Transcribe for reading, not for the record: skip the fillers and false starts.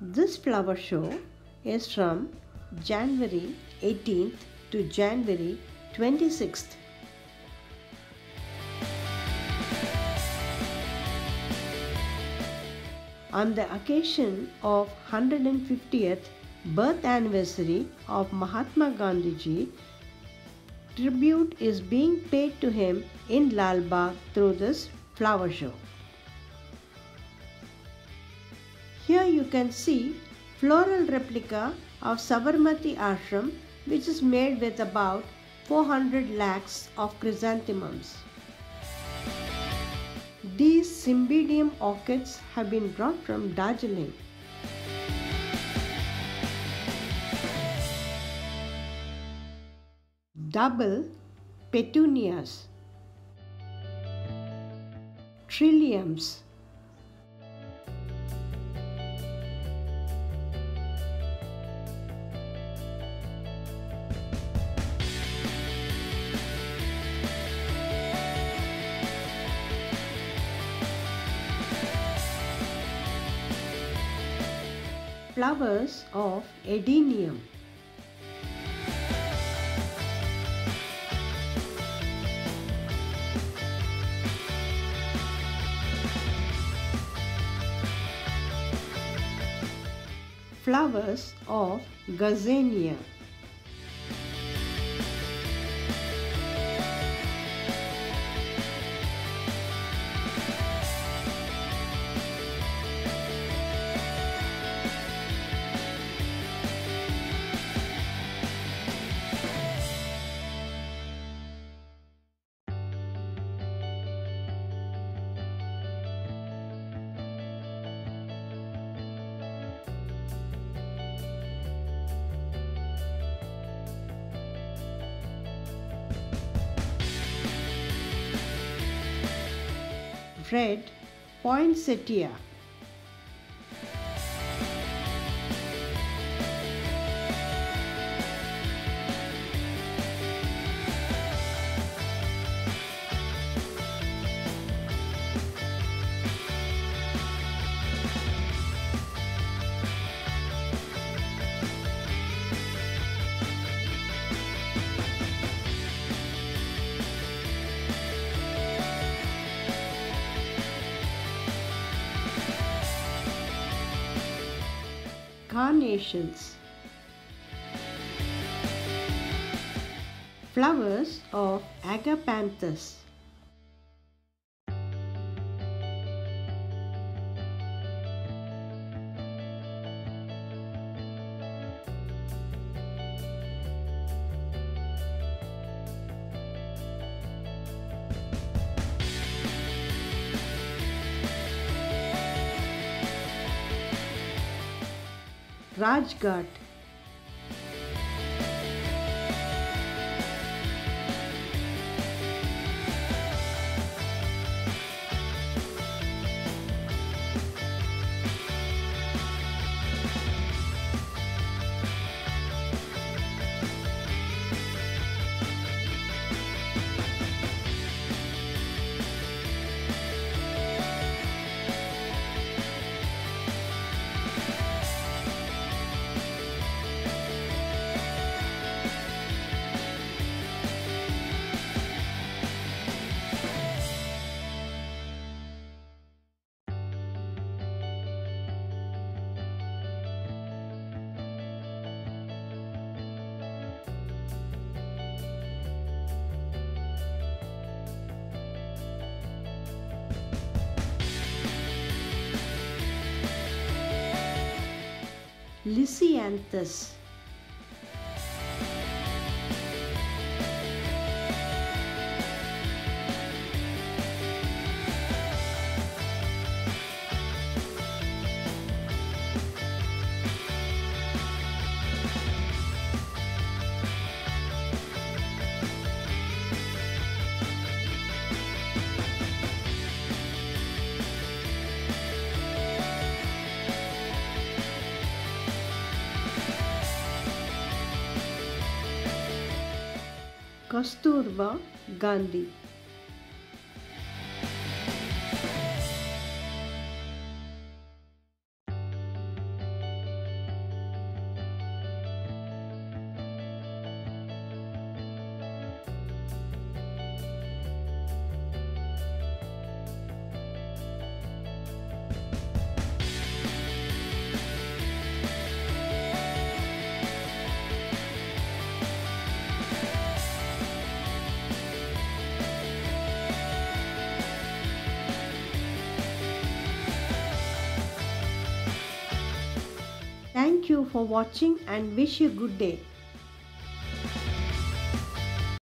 This flower show is from January 18th to January 26th. On the occasion of 150th birth anniversary of Mahatma Gandhiji, tribute is being paid to him in Lalbagh through this flower show. Here you can see floral replica of Sabarmati Ashram, which is made with about 400 lakhs of chrysanthemums. These Cymbidium orchids have been brought from Darjeeling. Double petunias, trilliums, flowers of adenium, flowers of gazania, red poinsettia, carnations, flowers of agapanthus, Rajghat, lisianthus, Kasturba Gandhi, Thank you for watching and wish you good day.